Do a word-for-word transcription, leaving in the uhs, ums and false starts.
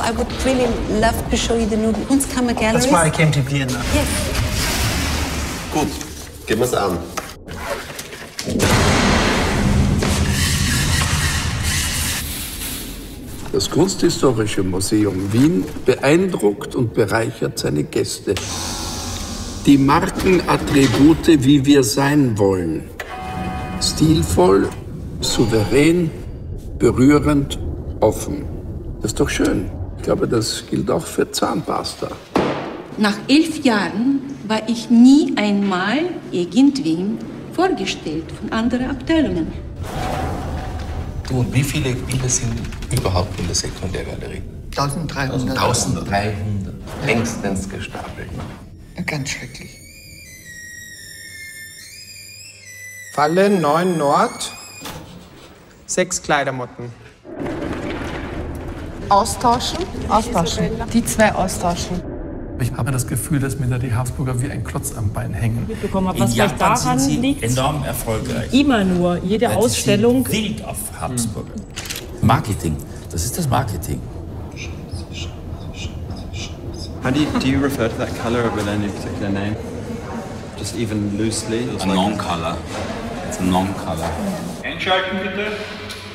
I would really love to show you the new Kunstkammer galleries. That's why I came to Vienna. Yes. Gut, gehen wir's an. Das Kunsthistorische Museum Wien beeindruckt und bereichert seine Gäste. Die Markenattribute, wie wir sein wollen. Stilvoll, souverän, berührend, offen. Das ist doch schön. Ich glaube, das gilt auch für Zahnpasta. Nach elf Jahren war ich nie einmal irgendwem vorgestellt von anderen Abteilungen. Du, und wie viele Bilder sind überhaupt in der Sekundärgalerie? dreizehnhundert. dreizehnhundert. Längstens gestapelt. Ganz schrecklich. Falle neun Nord, sechs Kleidermotten. Austauschen? Austauschen. Die zwei austauschen. Ich habe das Gefühl, dass mir da die Habsburger wie ein Klotz am Bein hängen. Bekommen, was vielleicht daran sind sie liegt. Enorm erfolgreich. Immer nur, jede Weil Ausstellung. Sie sind wild auf Habsburger. Marketing, das ist das Marketing. How do you, do you refer to that color with any particular name? Just even loosely? A non-color. It's a non-color. Einschalten bitte.